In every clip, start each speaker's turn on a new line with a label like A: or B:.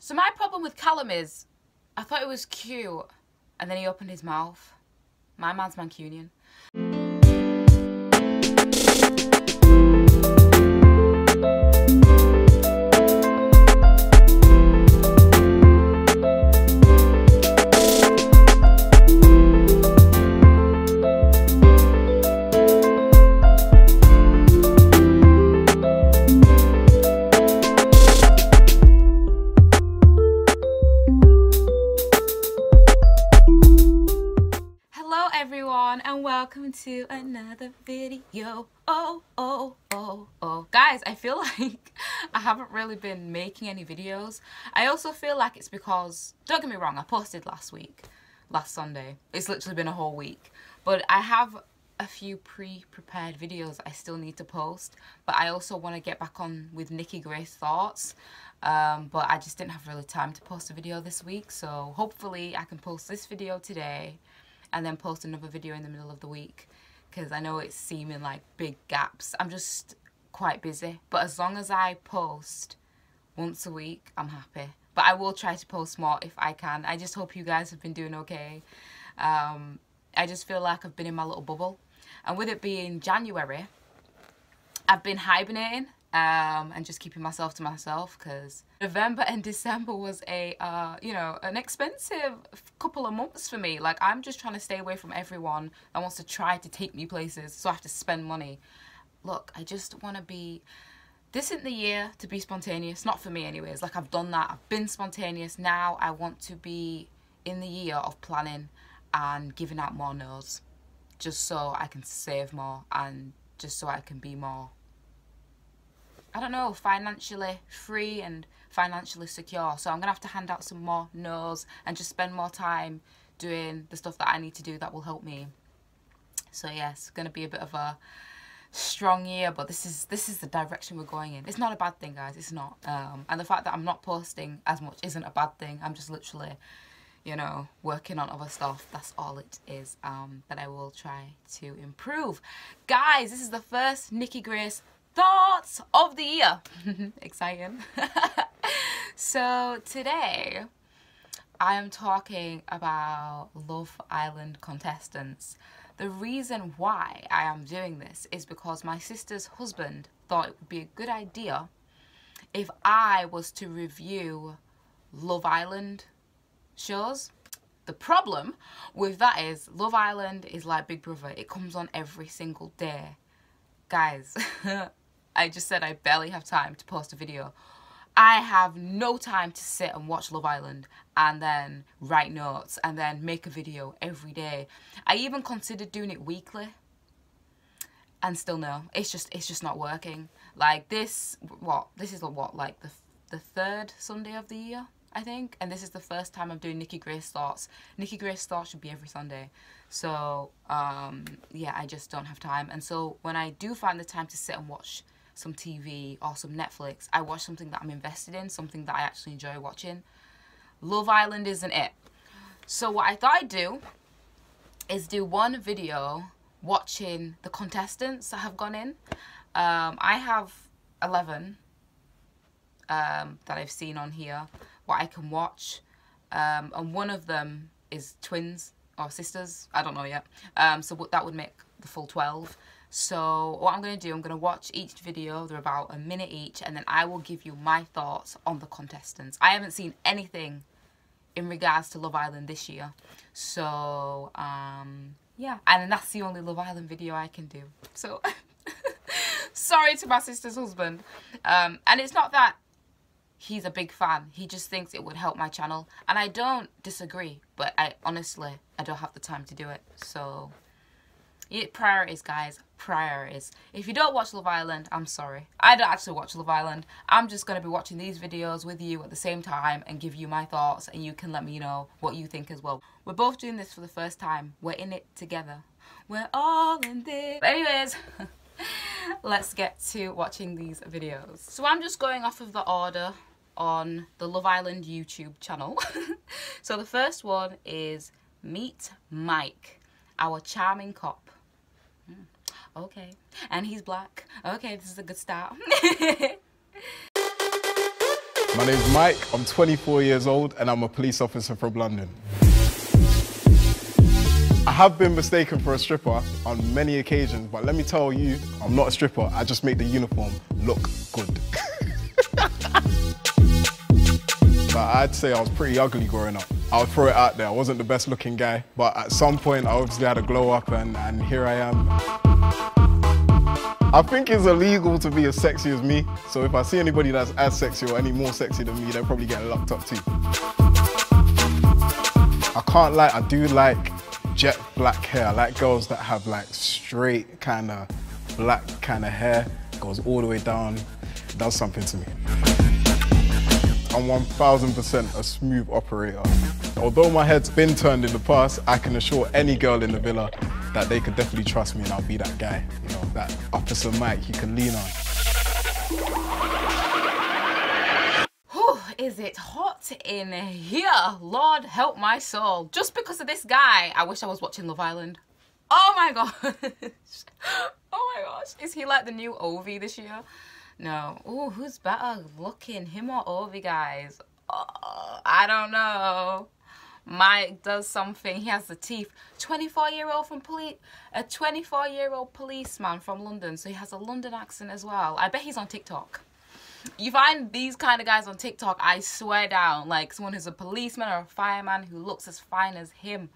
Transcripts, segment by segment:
A: So my problem with Callum is, I thought it was cute, and then he opened his mouth. My man's Mancunian. And welcome to another video. Guys, I feel like I haven't really been making any videos. I also feel like it's because, don't get me wrong, I posted last Sunday. It's literally been a whole week, but I have a few pre-prepared videos I still need to post. But I also want to get back on with Nikki Grace thoughts, but I just didn't have really time to post a video this week. So hopefully I can post this video today and then post another video in the middle of the week, because I know it's seeming like big gaps. I'm just quite busy, but as long as I post once a week, I'm happy. But I will try to post more if I can. I just hope you guys have been doing okay. I just feel like I've been in my little bubble, and with it being January, I've been hibernating and just keeping myself to myself, because November and December was a you know, an expensive couple of months for me. Like, I'm just trying to stay away from everyone that wants to try to take me places, so I have to spend money. Look, I just want to be, this isn't the year to be spontaneous, not for me anyways. Like, I've done that, I've been spontaneous. Now I want to be in the year of planning and giving out more no's, just so I can save more and just so I can be more, I don't know, financially free and financially secure. So I'm gonna have to hand out some more no's and just spend more time doing the stuff that I need to do that will help me. So yes, it's gonna be a bit of a strong year, but this is the direction we're going in. It's not a bad thing, guys, it's not. And the fact that I'm not posting as much isn't a bad thing. I'm just literally, you know, working on other stuff. That's all it is, that I will try to improve. Guys, this is the first Nikki Grace thoughts of the year. Exciting. So today I am talking about Love Island contestants. The reason why I am doing this is because my sister's husband thought it would be a good idea if I was to review Love Island shows. The problem with that is Love Island is like Big Brother. It comes on every single day. Guys, I just said I barely have time to post a video. I have no time to sit and watch Love Island and then write notes and then make a video every day. I even considered doing it weekly, and still no, it's just not working. Like this is what, like the third Sunday of the year, I think, and this is the first time I'm doing Nikki Grace thoughts. Nikki Grace thoughts should be every Sunday. So yeah, I just don't have time. And so when I do find the time to sit and watch some TV or some Netflix, I watch something that I'm invested in, something that I actually enjoy watching. Love Island isn't it. So what I thought I'd do is do one video watching the contestants that have gone in. I have 11 that I've seen on here, what I can watch, and one of them is twins or sisters, I don't know yet, so that would make the full 12. So what I'm going to do, I'm going to watch each video, they're about a minute each, and then I will give you my thoughts on the contestants. I haven't seen anything in regards to Love Island this year, so yeah, and that's the only Love Island video I can do, so sorry to my sister's husband. And it's not that he's a big fan, he just thinks it would help my channel, and I don't disagree, but I don't have the time to do it. So priorities, guys, priorities. If you don't watch Love Island, I'm sorry, I don't actually watch Love Island. I'm just going to be watching these videos with you at the same time and give you my thoughts, and you can let me know what you think as well. We're both doing this for the first time, we're in it together, we're all in this. But anyways, let's get to watching these videos. So I'm just going off of the order on the Love Island YouTube channel. So the first one is Meet Mike, our charming cop. Okay, and he's black. Okay, this is a good start.
B: My name's Mike, I'm 24 years old and I'm a police officer from London. I have been mistaken for a stripper on many occasions, but let me tell you, I'm not a stripper, I just make the uniform look good. But I'd say I was pretty ugly growing up. I'll throw it out there, I wasn't the best looking guy, but at some point I obviously had a glow up and here I am. I think it's illegal to be as sexy as me, so if I see anybody that's as sexy or any more sexy than me, they're probably getting locked up too. I can't lie, I do like jet black hair. I like girls that have like straight kind of black kind of hair, goes all the way down, it does something to me. I'm 1000% a smooth operator. Although my head's been turned in the past, I can assure any girl in the villa that they could definitely trust me and I'll be that guy, you know, that Officer Mike you can lean on.
A: Whew, is it hot in here? Lord help my soul. Just because of this guy, I wish I was watching Love Island. Oh my gosh. Oh my gosh. Is he like the new Ovi this year? No. Ooh, who's better looking, him or Ovi, guys? Oh, I don't know. Mike does something. He has the teeth. 24-year-old from a 24-year-old policeman from London, so he has a London accent as well. I bet he's on TikTok. You find these kind of guys on TikTok, I swear down, like someone who's a policeman or a fireman who looks as fine as him.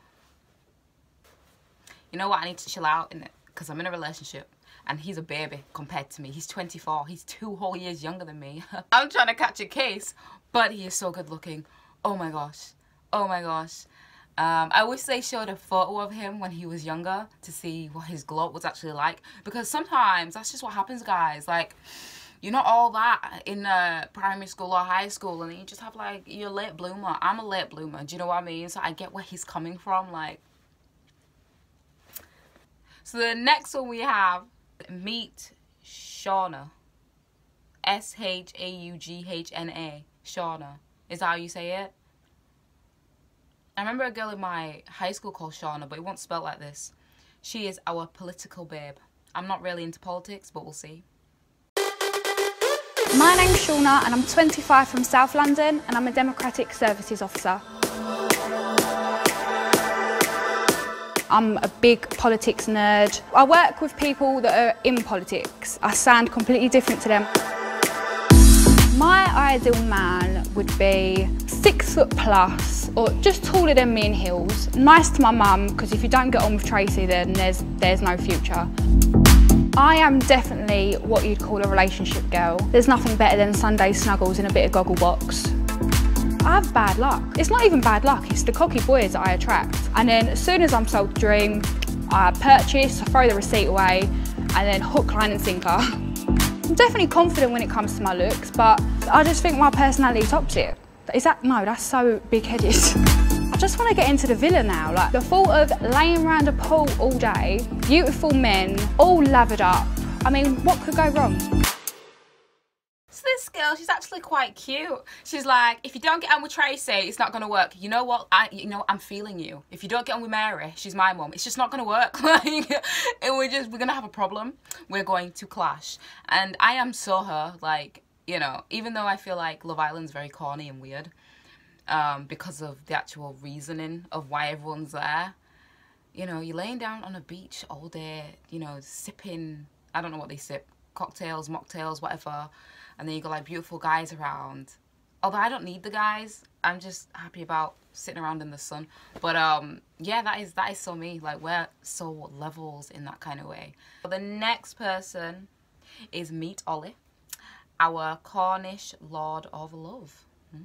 A: You know what? I need to chill out in it because I'm in a relationship. And he's a baby compared to me. He's 24. He's 2 whole years younger than me. I'm trying to catch a case, but he is so good looking. Oh my gosh. Oh my gosh. I wish they showed a photo of him when he was younger to see what his glow was actually like. Because sometimes that's just what happens, guys. Like, you're not all that in primary school or high school, and then you just have like, you're a late bloomer. I'm a late bloomer. Do you know what I mean? So I get where he's coming from. Like, so the next one we have, meet Shauna. S-H-A-U-G-H-N-A. Shauna. Is that how you say it? I remember a girl in my high school called Shauna, but it wasn't spelled like this. She is our political babe. I'm not really into politics, but we'll see.
C: My name's Shauna and I'm 25 from South London and I'm a Democratic Services Officer. I'm a big politics nerd. I work with people that are in politics. I sound completely different to them. My ideal man would be 6 foot plus or just taller than me in heels. Nice to my mum, because if you don't get on with Tracy then there's no future. I am definitely what you'd call a relationship girl. There's nothing better than Sunday snuggles and a bit of goggle box. I have bad luck. It's not even bad luck, it's the cocky boys that I attract. And then as soon as I'm sold the dream, I purchase, I throw the receipt away, and then hook, line and sinker. I'm definitely confident when it comes to my looks, but I just think my personality tops it. No, that's so big-headed. I just want to get into the villa now. Like, the thought of laying around a pool all day, beautiful men, all lathered up. I mean, what could go wrong?
A: So this girl, she's actually quite cute. She's like, if you don't get on with Tracy, it's not gonna work. You know what? I'm feeling you. If you don't get on with Mary, she's my mum. It's just not gonna work. Like, and we're gonna have a problem. We're going to clash. And I am so her. Like, you know, even though I feel like Love Island's very corny and weird, because of the actual reasoning of why everyone's there. You know, you're laying down on a beach all day, you know, sipping, I don't know what they sip, cocktails, mocktails, whatever. And then you got like beautiful guys around. Although I don't need the guys, I'm just happy about sitting around in the sun. But yeah, that is so me. Like, we're so levels in that kind of way. The next person is meet Ollie, our Cornish Lord of Love.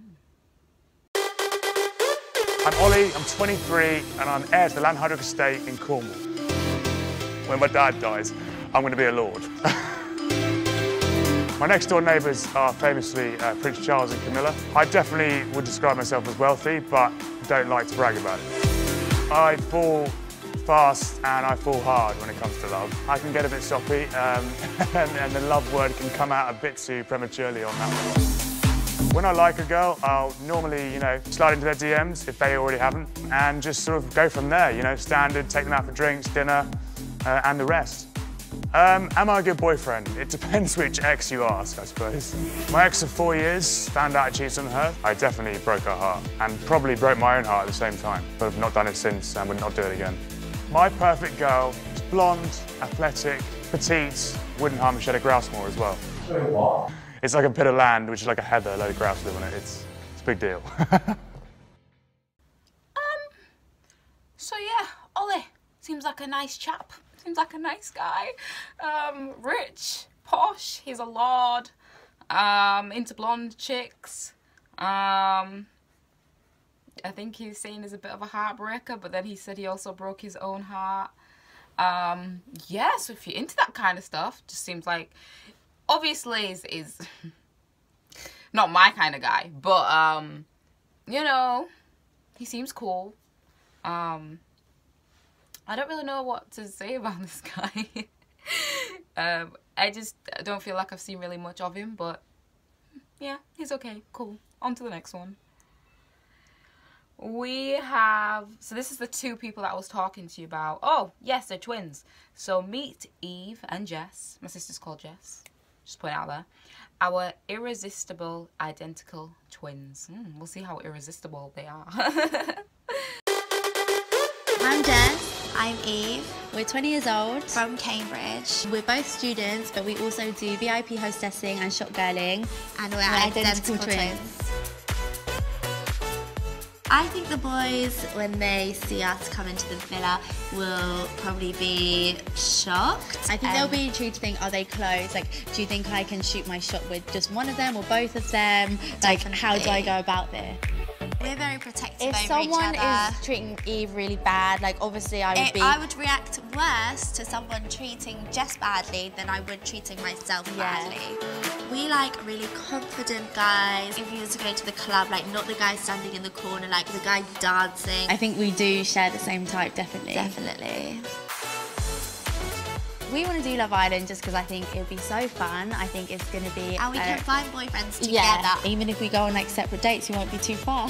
D: I'm Ollie, I'm 23, and I'm heir to the Lanhydrock estate in Cornwall. When my dad dies, I'm going to be a lord. My next door neighbours are famously Prince Charles and Camilla. I definitely would describe myself as wealthy, but don't like to brag about it. I fall fast and I fall hard when it comes to love. I can get a bit soppy, and the love word can come out a bit too prematurely on that one. When I like a girl, I'll normally, you know, slide into their DMs if they already haven't, and just sort of go from there, you know, standard, take them out for drinks, dinner, and the rest. Am I a good boyfriend? It depends which ex you ask, I suppose. My ex of 4 years found out I cheated on her. I definitely broke her heart and probably broke my own heart at the same time, but I've not done it since and would not do it again. My perfect girl is blonde, athletic, petite, wouldn't harm a shed of grouse more as well.
E: Wait, what?
D: It's like a bit of land, which is like a heather, a load of grouse live on it. It's a big deal.
A: So yeah, Ollie seems like a nice chap. Seems like a nice guy. Rich, posh, he's a lord. Into blonde chicks. I think he's seen as a bit of a heartbreaker, but then he said he also broke his own heart. Yeah, so if you're into that kind of stuff, just seems like, obviously is not my kind of guy, but you know, he seems cool. I don't really know what to say about this guy. I just don't feel like I've seen really much of him, but yeah, he's okay, cool. On to the next one. We have, so this is the two people that I was talking to you about. Oh, yes, they're twins. So meet Eve and Jess. My sister's called Jess. Just put it out there. Our irresistible identical twins. We'll see how irresistible they are.
F: I'm Jess. I'm Eve.
G: We're 20 years old.
F: From Cambridge.
G: We're both students, but we also do VIP hostessing and shop girling.
F: And we're identical twins. I think the boys, when they see us come into the villa, will probably be shocked.
G: I think they'll be intrigued to think, are they close? Like, do you think I can shoot my shot with just one of them or both of them? Like, how do I go about this?
F: We're very protective
G: If
F: over
G: someone
F: each other.
G: is treating Eve really bad, like obviously I would
F: react worse to someone treating Jess badly than I would treating myself badly. We like really confident guys. If you were to go to the club, like not the guy standing in the corner, like the guy dancing.
G: I think we do share the same type, definitely.
F: Definitely.
G: We want to do Love Island just because I think it would be so fun. I think it's going to be...
F: And we can find boyfriends together.
G: Yeah, even if we go on like separate dates, we won't be too far.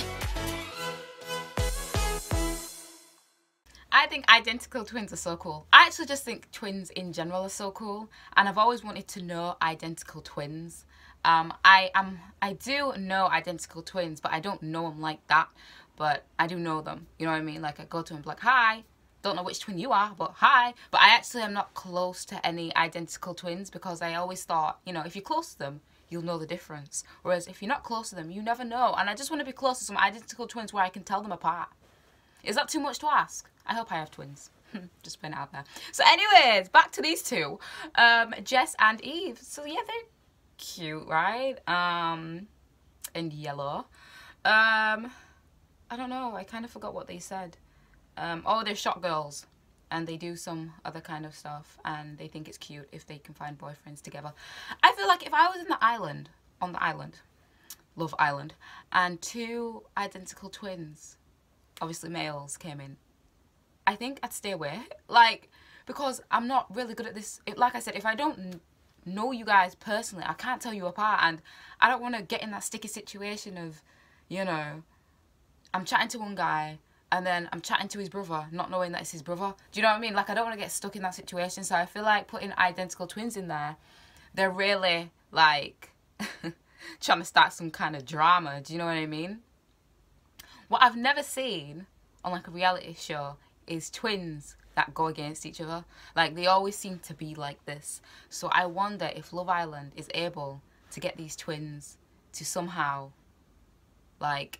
A: I think identical twins are so cool. I actually just think twins in general are so cool, and I've always wanted to know identical twins. I do know identical twins, but I don't know them like that. But I do know them. You know what I mean? Like I go to them like, hi. Don't know which twin you are, but hi. But I actually am not close to any identical twins because I always thought, you know, if you're close to them, you'll know the difference. Whereas if you're not close to them, you never know. And I just want to be close to some identical twins where I can tell them apart. Is that too much to ask? I hope I have twins. Just putting it out there. So anyways, back to these two. Jess and Eve. So yeah, they're cute, right? And yellow. I don't know. I kind of forgot what they said. Oh, they're shop girls. And they do some other kind of stuff. And they think it's cute if they can find boyfriends together. I feel like if I was on the island, Love Island, and two identical twins, obviously males, came in, I think I'd stay away. Like, because I'm not really good at this. Like I said, if I don't know you guys personally, I can't tell you apart. And I don't want to get in that sticky situation of, you know, I'm chatting to one guy and then I'm chatting to his brother, not knowing that it's his brother. Do you know what I mean? Like, I don't want to get stuck in that situation. So I feel like putting identical twins in there, they're really, like, trying to start some kind of drama. Do you know what I mean? What I've never seen on, like, a reality show is twins that go against each other. Like, they always seem to be like this. So I wonder if Love Island is able to get these twins to somehow, like,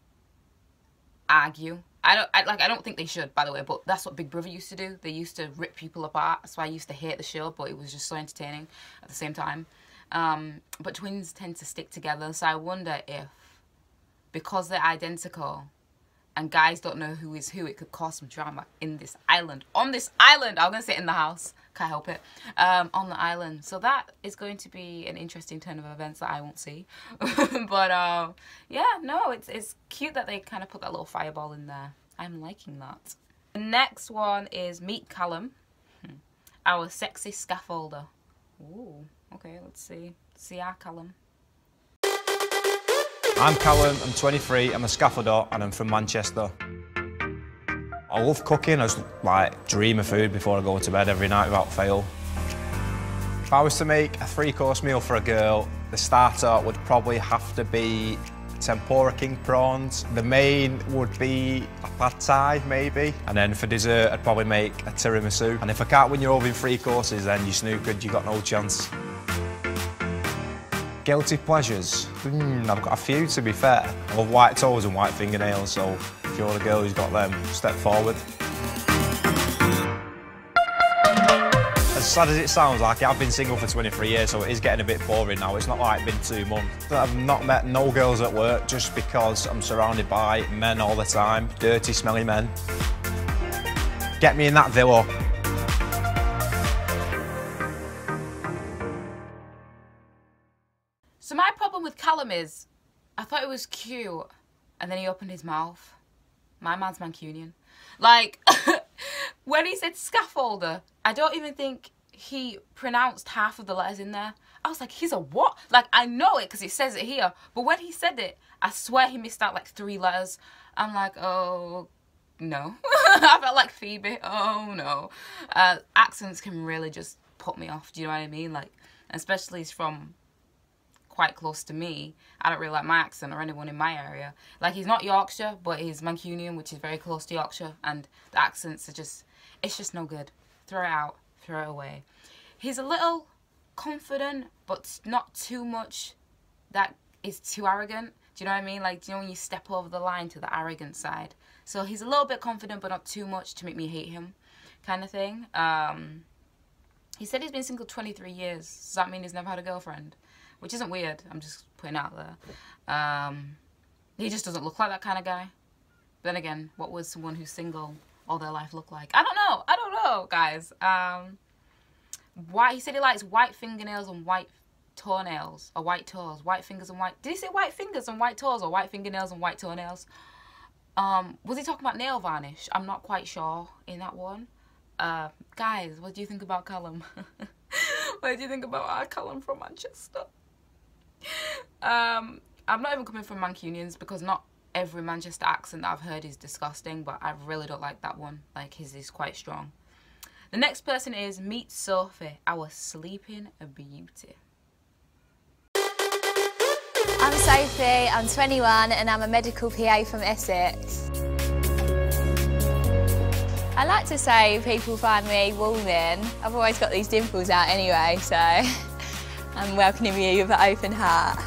A: argue. I don't think they should, by the way, but that's what Big Brother used to do. They used to rip people apart. That's why I used to hate the show, but it was just so entertaining at the same time. But twins tend to stick together, so I wonder if, because they're identical and guys don't know who is who, it could cause some drama in this island. On this island! I'm going to say in the house. Can't help it. On the island. So that is going to be an interesting turn of events that I won't see. But, yeah, no, it's cute that they kind of put that little fireball in there. I'm liking that. The next one is Meet Callum, our sexy scaffolder. Ooh, okay, let's see our Callum.
E: I'm Callum, I'm 23, I'm a scaffolder and I'm from Manchester. I love cooking, I just like dream of food before I go to bed every night without fail. If I was to make a 3-course meal for a girl, the starter would probably have to be tempura king prawns. The main would be a pad thai, maybe. And then for dessert, I'd probably make a tiramisu. And if I can't win you over in 3 courses, then you snookered, you got no chance. Guilty pleasures? I've got a few, to be fair. I love white toes and white fingernails, so if you're the girl who's got them, step forward. As sad as it sounds, like I've been single for 23 years, so it is getting a bit boring now. It's not like it's been 2 months. I've not met no girls at work just because I'm surrounded by men all the time. Dirty, smelly men. Get me in that villa.
A: So my problem with Callum is, I thought it was cute, and then he opened his mouth. My man's Mancunian. Like, when he said scaffolder, I don't even think he pronounced half of the letters in there. I was like, he's a what? Like, I know it because it says it here. But when he said it, I swear he missed out like 3 letters. I'm like, oh, no. I felt like Phoebe. Oh, no. Accents can really just put me off. Do you know what I mean? Like, especially from quite close to me. I don't really like my accent or anyone in my area. Like, he's not Yorkshire, but he's Mancunian, which is very close to Yorkshire. And the accents are just, it's just no good. Throw it out. Throw it away. He's a little confident, but not too much that is too arrogant. Do you know what I mean? Like, do you know when you step over the line to the arrogant side? So he's a little bit confident, but not too much to make me hate him, kind of thing. He said he's been single 23 years. Does that mean he's never had a girlfriend? Which isn't weird. I'm just putting it out there. He just doesn't look like that kind of guy. Then again, what would someone who's single all their life look like? I don't know. I don't know, guys. He said he likes white fingernails and white toenails, or white toes. White fingers and white... Did he say white fingers and white toes, or white fingernails and white toenails? Was he talking about nail varnish? I'm not quite sure in that one. Guys, what do you think about Callum? What do you think about our Callum from Manchester? I'm not even coming from Mancunians because not every Manchester accent that I've heard is disgusting, but I really don't like that one. Like, his is quite strong. The next person is Meet Sophie, our sleeping beauty.
H: I'm Sophie, I'm 21 and I'm a medical PA from Essex. I like to say people find me warming. I've always got these dimples out anyway, so I'm welcoming you with an open heart.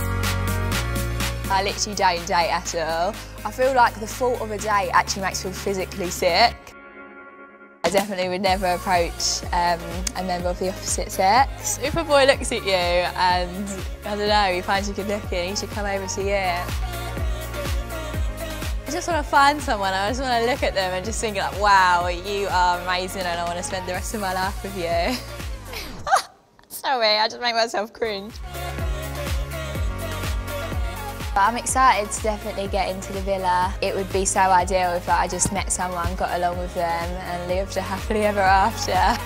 H: I literally don't date at all. I feel like the thought of a date actually makes me feel physically sick. I definitely would never approach a member of the opposite sex. If a boy looks at you and, I don't know, he finds you good looking, he should come over to you. I just want to find someone, I just want to look at them and just think like, wow, you are amazing and I want to spend the rest of my life with you. Sorry, I just make myself cringe. But I'm excited to definitely get into the villa. It would be so ideal if I just met someone, got along with them and lived happily ever after.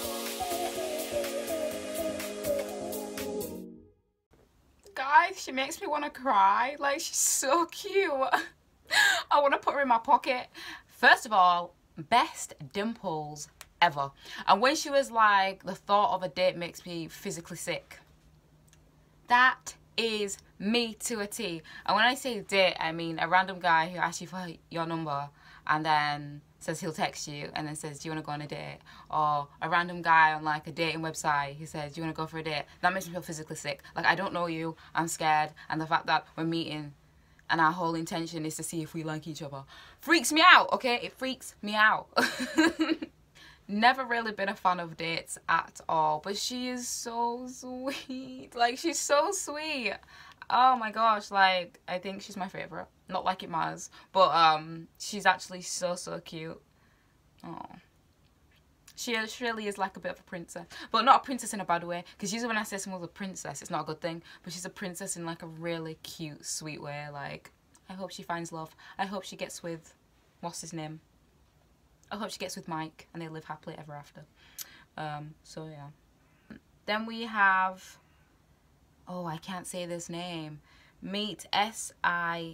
A: Guys, she makes me want to cry. Like, she's so cute. I want to put her in my pocket. First of all, best dimples ever. And when she was like, the thought of a date makes me physically sick. That is me to a T. And when I say date, I mean a random guy who asks you for your number and then says he'll text you and then says, do you want to go on a date? Or a random guy on like a dating website who says, do you want to go for a date? That makes me feel physically sick. Like, I don't know you, I'm scared, and the fact that we're meeting and our whole intention is to see if we like each other freaks me out, okay? It freaks me out. Never really been a fan of dates at all, but she is so sweet. Like, she's so sweet. Oh my gosh, like, I think she's my favourite. Not like it matters, but she's actually so cute. Oh, she really is like a bit of a princess, but not a princess in a bad way, because usually when I say someone's a princess, it's not a good thing, but she's a princess in like a really cute, sweet way. Like, I hope she finds love. I hope she gets with, what's his name? I hope she gets with Mike and they live happily ever after. So yeah. Then we have, oh, I can't say this name. Meet Siannise.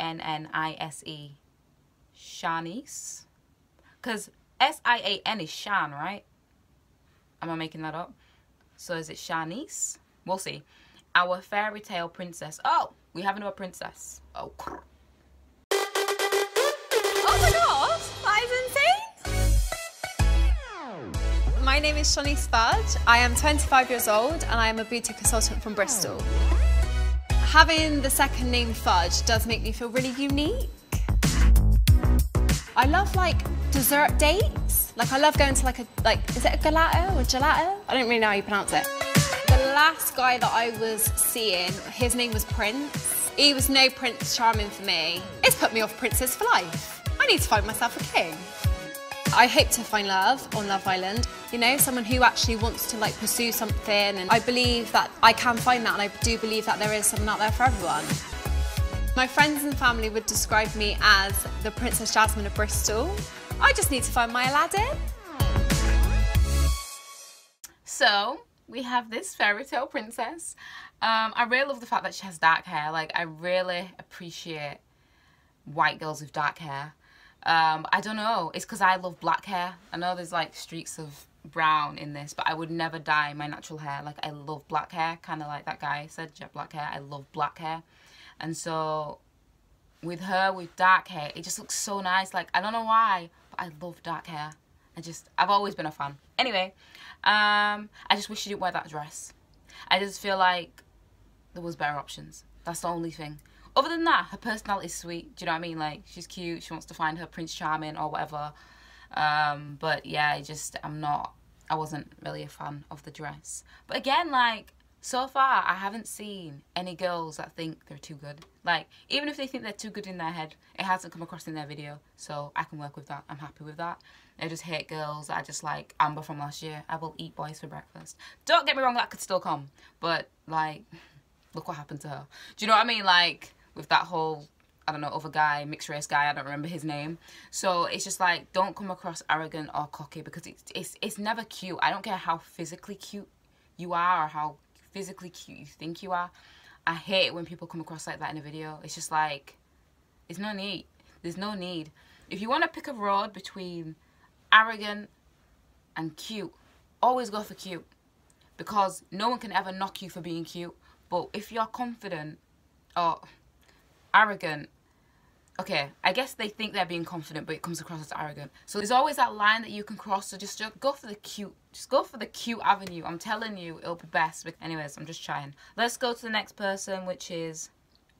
A: Shanice? Because Sian is Shan, right? Am I making that up? So is it Shanice? We'll see. Our fairy tale princess. Oh, we have another princess. Oh,
I: oh my god, that is insane! My name is Shanice Fudge. I am 25 years old and I am a beauty consultant from Bristol. Having the second name Fudge does make me feel really unique. I love like dessert dates. Like I love going to is it a gelato or gelato? I don't really know how you pronounce it. The last guy that I was seeing, his name was Prince. He was no Prince Charming for me. It's put me off Princess for life. I need to find myself a king. I hope to find love on Love Island. You know, someone who actually wants to like pursue something, and I believe that I can find that, and I do believe that there is someone out there for everyone. My friends and family would describe me as the Princess Jasmine of Bristol. I just need to find my Aladdin.
A: So we have this fairy tale princess. I really love the fact that she has dark hair. Like, I really appreciate white girls with dark hair. I don't know, it's because I love black hair. I know there's like streaks of brown in this, but I would never dye my natural hair. Like, I love black hair, kind of like that guy said, jet black hair. I love black hair. And so with her with dark hair, it just looks so nice. Like, I don't know why, but I love dark hair. I've always been a fan. Anyway, I just wish she didn't wear that dress. I just feel like there was better options. That's the only thing. Other than that, her personality is sweet. Do you know what I mean? Like, she's cute. She wants to find her Prince Charming or whatever. But yeah, I wasn't really a fan of the dress. But again, like, so far, I haven't seen any girls that think they're too good. Like, even if they think they're too good in their head, it hasn't come across in their video. So I can work with that. I'm happy with that. I just hate girls that are just like Amber from last year. I will eat boys for breakfast. Don't get me wrong, that could still come. But, like, look what happened to her. Do you know what I mean? Like, with that whole, I don't know, other guy, mixed race guy, I don't remember his name. So it's just like, don't come across arrogant or cocky, because it's never cute. I don't care how physically cute you are or how physically cute you think you are. I hate it when people come across like that in a video. It's just like, there's no need. There's no need. If you want to pick a road between arrogant and cute, always go for cute, because no one can ever knock you for being cute. But if you're confident or arrogant, okay, I guess they think they're being confident, but it comes across as arrogant. So there's always that line that you can cross. So just go for the cute. Just go for the cute avenue. I'm telling you, it'll be best. But anyways, I'm just trying. Let's go to the next person, which is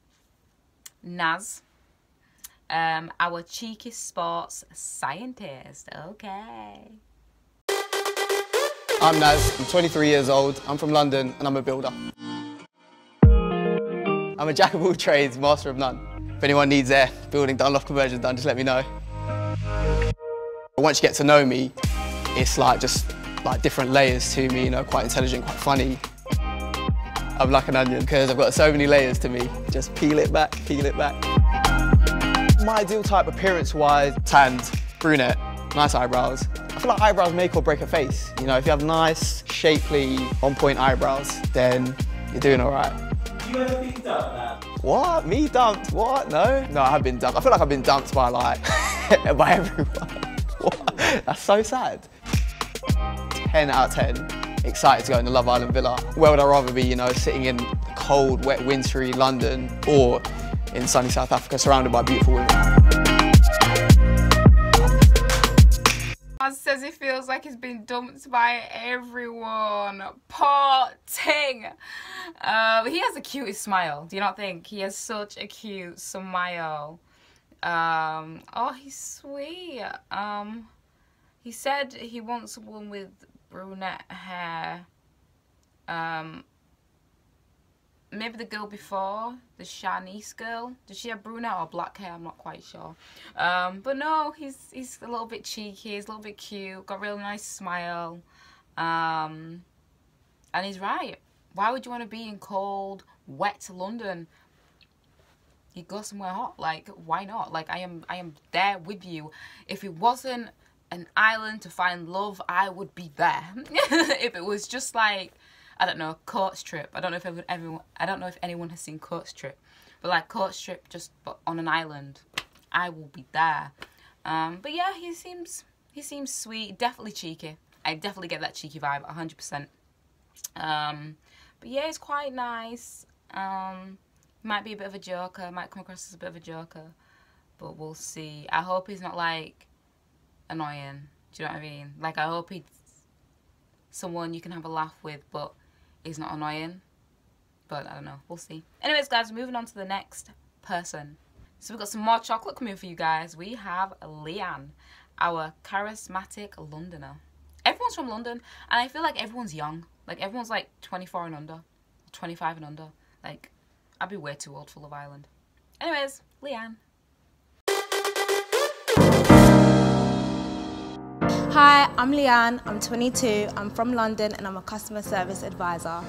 A: Naz. Our cheeky sports scientist. Okay.
J: I'm Naz. I'm 23 years old. I'm from London and I'm a builder. I'm a jack of all trades, master of none. If anyone needs their building done, loft conversions done, just let me know. Once you get to know me, it's like just like different layers to me, you know, quite intelligent, quite funny. I'm like an onion because I've got so many layers to me. Just peel it back, peel it back. My ideal type appearance-wise, tanned, brunette, nice eyebrows. I feel like eyebrows make or break a face. You know, if you have nice, shapely, on-point eyebrows, then you're doing all right.
K: You ever been dumped, man?
J: What? Me dumped? What? No? No, I have been dumped. I feel like I've been dumped by like, by everyone. What? That's so sad. 10 out of 10. Excited to go in the Love Island villa. Where would I rather be, you know, sitting in cold, wet, wintry London or in sunny South Africa surrounded by beautiful women?
A: Says he feels like he's been dumped by everyone. Poor Ting. He has the cutest smile. Do you not think? He has such a cute smile. Oh, he's sweet. He said he wants someone with brunette hair. Maybe the girl before, the Shanice girl. Does she have brunette or black hair? I'm not quite sure. But no, he's a little bit cheeky, he's a little bit cute, got a real nice smile. And he's right. Why would you want to be in cold, wet London? You go somewhere hot. Like, why not? Like, I am there with you. If it wasn't an island to find love, I would be there. If it was just like, I don't know, Court's Trip. I don't know if anyone has seen Court's Trip, but like Court's Trip, just but on an island, I will be there. But yeah, he seems sweet, definitely cheeky. I definitely get that cheeky vibe, 100%. But yeah, it's quite nice. Might be a bit of a joker, might come across as a bit of a joker, but we'll see. I hope he's not like annoying. Do you know what I mean? Like, I hope he's someone you can have a laugh with, but he's not annoying. But I don't know, we'll see. Anyways, guys, moving on to the next person. So we've got some more chocolate coming for you guys. We have Leanne, our charismatic Londoner. Everyone's from London, and I feel like everyone's young. Like, everyone's like 24 and under, 25 and under. Like, I'd be way too old for Love Island. Anyways, Leanne.
L: Hi, I'm Leanne, I'm 22, I'm from London and I'm a customer service advisor.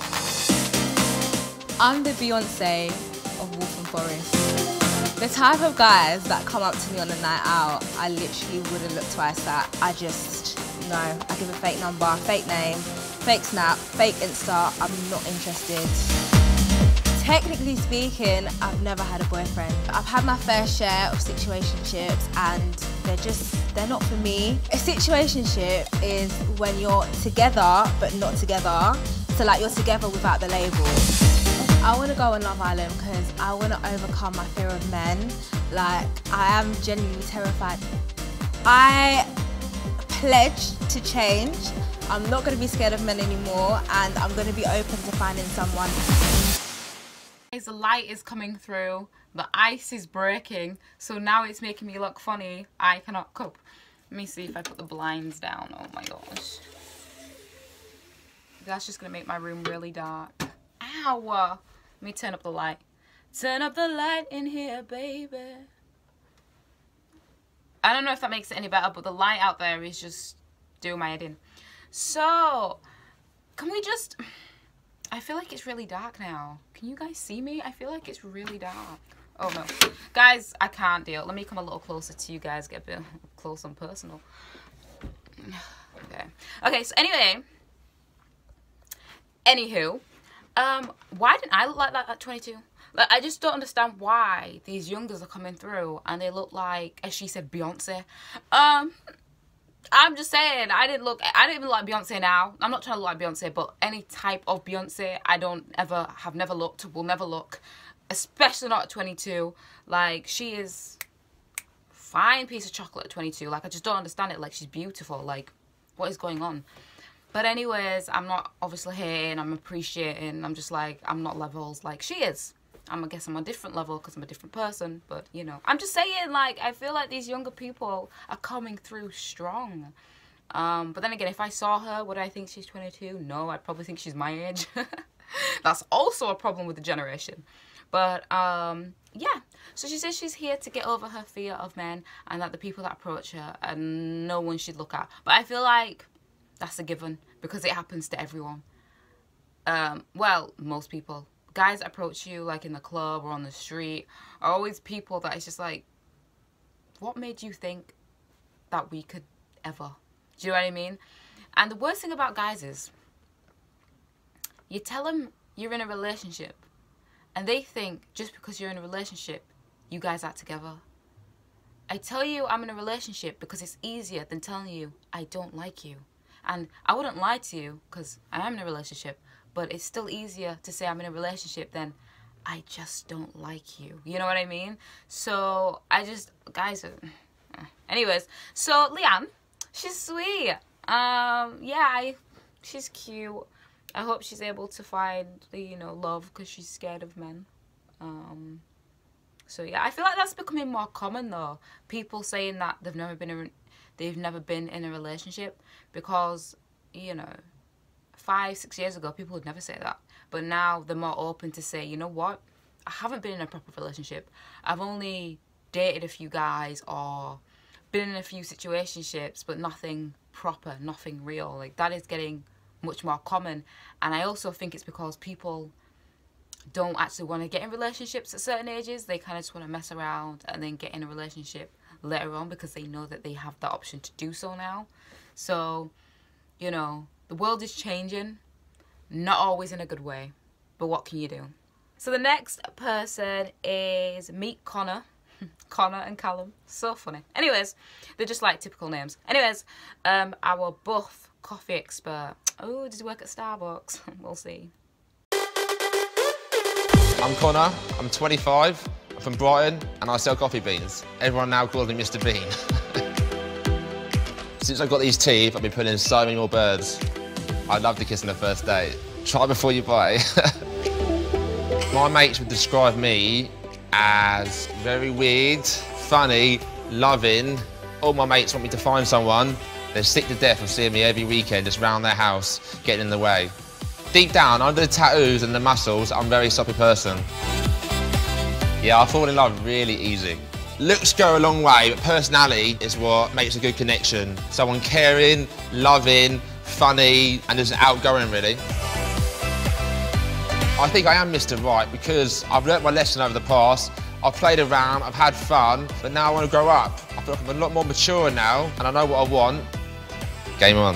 L: I'm the Beyonce of Waltham Forest. The type of guys that come up to me on a night out, I literally wouldn't look twice at. I just, no, I give a fake number, fake name, fake snap, fake Insta, I'm not interested. Technically speaking, I've never had a boyfriend. I've had my fair share of situationships and they're not for me. A situationship is when you're together but not together. So like, you're together without the label. I want to go on Love Island because I want to overcome my fear of men. Like, I am genuinely terrified. I pledge to change. I'm not going to be scared of men anymore and I'm going to be open to finding someone.
A: The light is coming through, the ice is breaking, so now it's making me look funny. I cannot cope. Let me see if I put the blinds down. Oh my gosh. That's just gonna make my room really dark. Ow! Let me turn up the light. Turn up the light in here, baby. I don't know if that makes it any better, but the light out there is just doing my head in. So, can we just... I feel like it's really dark now. Can you guys see me? I feel like it's really dark. Oh no. Guys, I can't deal. Let me come a little closer to you guys, get a bit close and personal. Okay. Okay, so anyway. Anywho. Why didn't I look like that at 22? Like, I just don't understand why these youngers are coming through and they look like, as she said, Beyonce. I'm just saying, I didn't even like Beyonce now. I'm not trying to look like Beyonce, but any type of Beyonce, have never looked, will never look. Especially not at 22. Like, she is fine piece of chocolate at 22. Like, I just don't understand it. Like, she's beautiful. Like, what is going on? But anyways, I'm not obviously hating, I'm appreciating. I'm just like, I'm not levels like she is. I guess I'm on a different level because I'm a different person, but you know. I'm just saying, like, I feel like these younger people are coming through strong. But then again, if I saw her, would I think she's 22? No, I'd probably think she's my age. That's also a problem with the generation. But, yeah. So she says she's here to get over her fear of men and that the people that approach her and no one should look at. But I feel like that's a given because it happens to everyone. Well, most people. Guys that approach you like in the club or on the street are always people that it's just like, what made you think that we could ever? Do you know what I mean? And the worst thing about guys is you tell them you're in a relationship and they think just because you're in a relationship you guys are together. I tell you I'm in a relationship because it's easier than telling you I don't like you. And I wouldn't lie to you because I am in a relationship. But it's still easier to say I'm in a relationship than I just don't like you. You know what I mean? So guys, anyways. So Leanne, she's sweet. Yeah, she's cute. I hope she's able to find, you know, love because she's scared of men. So yeah, I feel like that's becoming more common though. People saying that they've never been in a relationship because, you know, 5-6 years ago, people would never say that. But now they're more open to say, you know what? I haven't been in a proper relationship. I've only dated a few guys or been in a few situationships, but nothing proper, nothing real. Like, that is getting much more common. And I also think it's because people don't actually want to get in relationships at certain ages. They kind of just want to mess around and then get in a relationship later on because they know that they have the option to do so now. So, you know, the world is changing, not always in a good way, but what can you do? So the next person is meet Connor. Connor and Callum, so funny. Anyways, they're just like typical names. Anyways, our buff coffee expert. Oh, does he work at Starbucks? We'll see.
M: I'm Connor, I'm 25, I'm from Brighton, and I sell coffee beans. Everyone now calls me Mr. Bean. Since I've got these teeth, I've been putting in so many more birds. I love the kiss on the first date. Try before you buy. My mates would describe me as very weird, funny, loving. All my mates want me to find someone. They're sick to death of seeing me every weekend just round their house, getting in the way. Deep down, under the tattoos and the muscles, I'm a very soppy person. Yeah, I fall in love really easy. Looks go a long way, but personality is what makes a good connection. Someone caring, loving, funny, and just outgoing, really. I think I am Mr. Right because I've learnt my lesson over the past. I've played around, I've had fun, but now I want to grow up. I feel like I'm a lot more mature now, and I know what I want. Game on.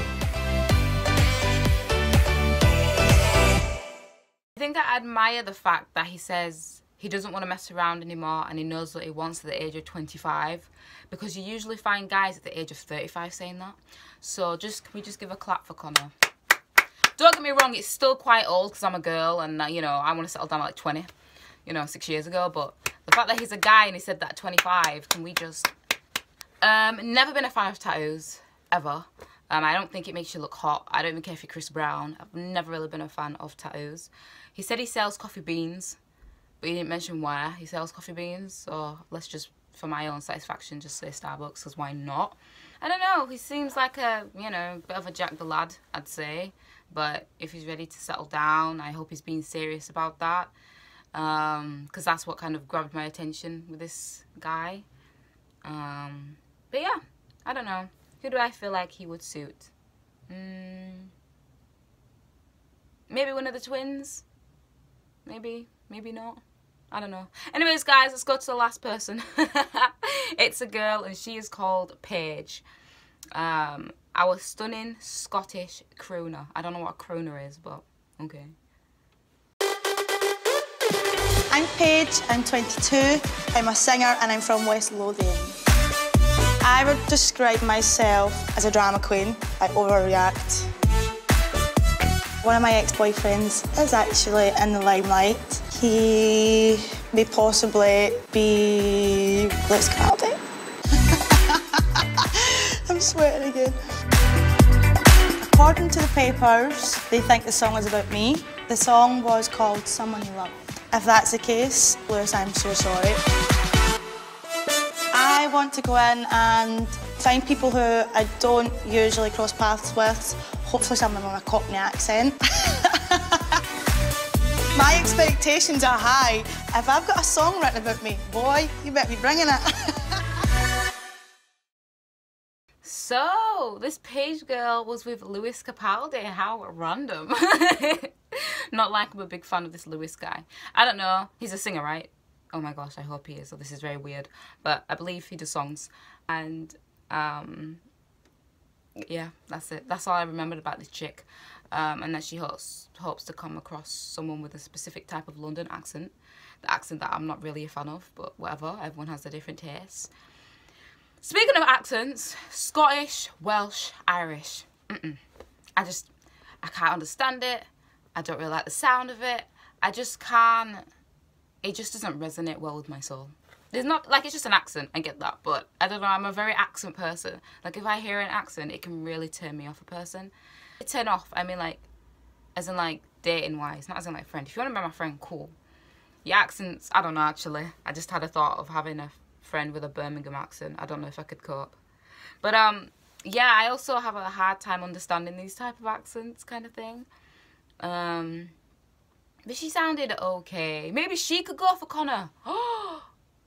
A: I think I admire the fact that he says he doesn't want to mess around anymore and he knows what he wants at the age of 25, because you usually find guys at the age of 35 saying that. So can we just give a clap for Connor? Don't get me wrong, it's still quite old because I'm a girl and, you know, I want to settle down at like 20, you know, 6 years ago. But the fact that he's a guy and he said that at 25, can we just... never been a fan of tattoos, ever. I don't think it makes you look hot. I don't even care if you're Chris Brown. I've never really been a fan of tattoos. He said he sells coffee beans, but he didn't mention where he sells coffee beans. So let's just, for my own satisfaction, just say Starbucks, because why not? I don't know. He seems like a, you know, bit of a Jack the Lad, I'd say. But if he's ready to settle down, I hope he's being serious about that. Because that's what kind of grabbed my attention with this guy. But yeah, I don't know. Who do I feel like he would suit? Maybe one of the twins? Maybe, maybe not. I don't know. Anyways, guys, let's go to the last person. It's a girl and she is called Paige. Our stunning Scottish crooner. I don't know what a crooner is, but okay.
N: I'm Paige, I'm 22, I'm a singer and I'm from West Lothian. I would describe myself as a drama queen. I overreact. One of my ex-boyfriends is actually in the limelight. He may possibly be Lewis Capaldi. I'm sweating again. According to the papers, they think the song is about me. The song was called Someone You Love. If that's the case, Lewis, I'm so sorry. I want to go in and find people who I don't usually cross paths with, hopefully someone with a Cockney accent. My expectations are high. If I've got a song written about me, boy, you better be bringing it.
A: So, this Paige girl was with Lewis Capaldi. How random. Not like I'm a big fan of this Lewis guy. I don't know. He's a singer, right? Oh my gosh, I hope he is. So this is very weird. But I believe he does songs. And, yeah, that's it. That's all I remembered about this chick. And that she hopes to come across someone with a specific type of London accent. The accent that I'm not really a fan of, but whatever. Everyone has their different tastes. Speaking of accents, Scottish, Welsh, Irish. I can't understand it. I don't really like the sound of it. I just can't. It just doesn't resonate well with my soul. There's not, like, it's just an accent, I get that, but I don't know, I'm a very accent person. Like, if I hear an accent, it can really turn me off a person. Turn off, I mean, like, as in, like, dating-wise, not as in, like, friend. If you want to be my friend, cool. Your accents, I don't know, actually. I just had a thought of having a friend with a Birmingham accent. I don't know if I could cope. But, yeah, I also have a hard time understanding these type of accents kind of thing. But she sounded okay. Maybe she could go for Connor. Oh,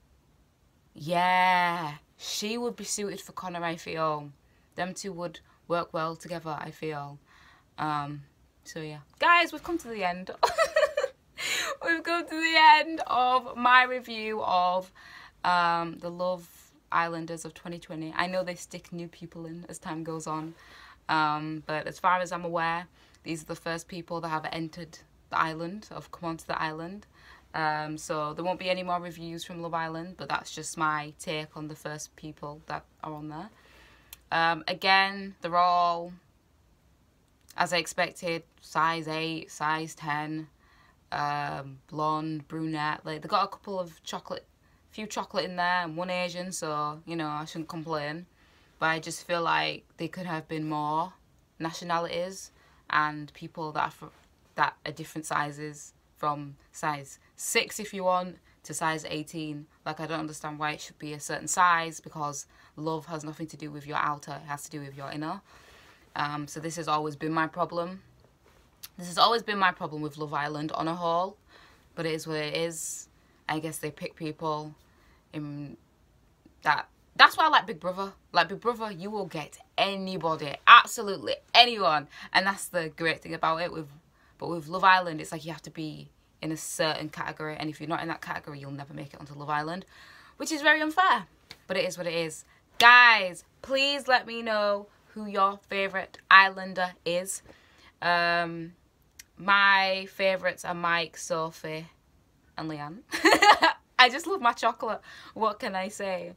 A: yeah, she would be suited for Connor, I feel. Them two would work well together, I feel. So yeah. Guys, we've come to the end. We've come to the end of my review of the Love Islanders of 2020. I know they stick new people in as time goes on. But as far as I'm aware, these are the first people that have entered the island, have come onto the island. So there won't be any more reviews from Love Island, but that's just my take on the first people that are on there. Again, they're all as I expected, size 8, size 10, blonde, brunette. Like, they got a couple of few chocolate in there and one Asian, so, you know, I shouldn't complain. But I just feel like they could have been more nationalities and people that are different sizes, from size 6 if you want to size 18. Like, I don't understand why it should be a certain size, because love has nothing to do with your outer, it has to do with your inner. So this has always been my problem. This has always been my problem with Love Island on a whole, but it is what it is. I guess they pick people in that's why I like Big Brother. Like, Big Brother, you will get anybody, absolutely anyone, and that's the great thing about it. But with Love Island, it's like you have to be in a certain category, and if you're not in that category, you'll never make it onto Love Island, which is very unfair, but it is what it is. Guys, please let me know who your favourite Islander is. My favourites are Mike, Sophie and Leanne. I just love my chocolate. What can I say?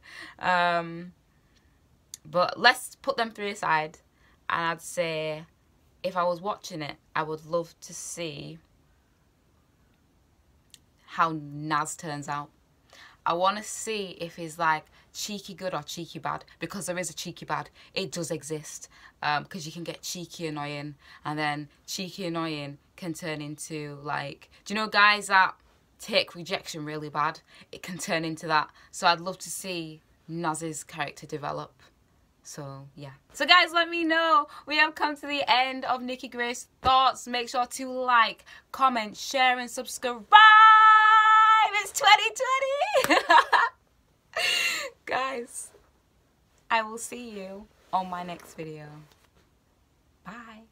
A: But let's put them three aside, and I'd say if I was watching it, I would love to see how Naz turns out. I want to see if he's like cheeky good or cheeky bad, because there is a cheeky bad. It does exist, because you can get cheeky annoying, and then cheeky annoying can turn into, like, do you know guys that take rejection really bad? It can turn into that. So I'd love to see Naz's character develop. So yeah. So guys, let me know. We have come to the end of Nikki Grace Thoughts. Make sure to like, comment, share and subscribe. It's 2020. Guys, I will see you on my next video. Bye.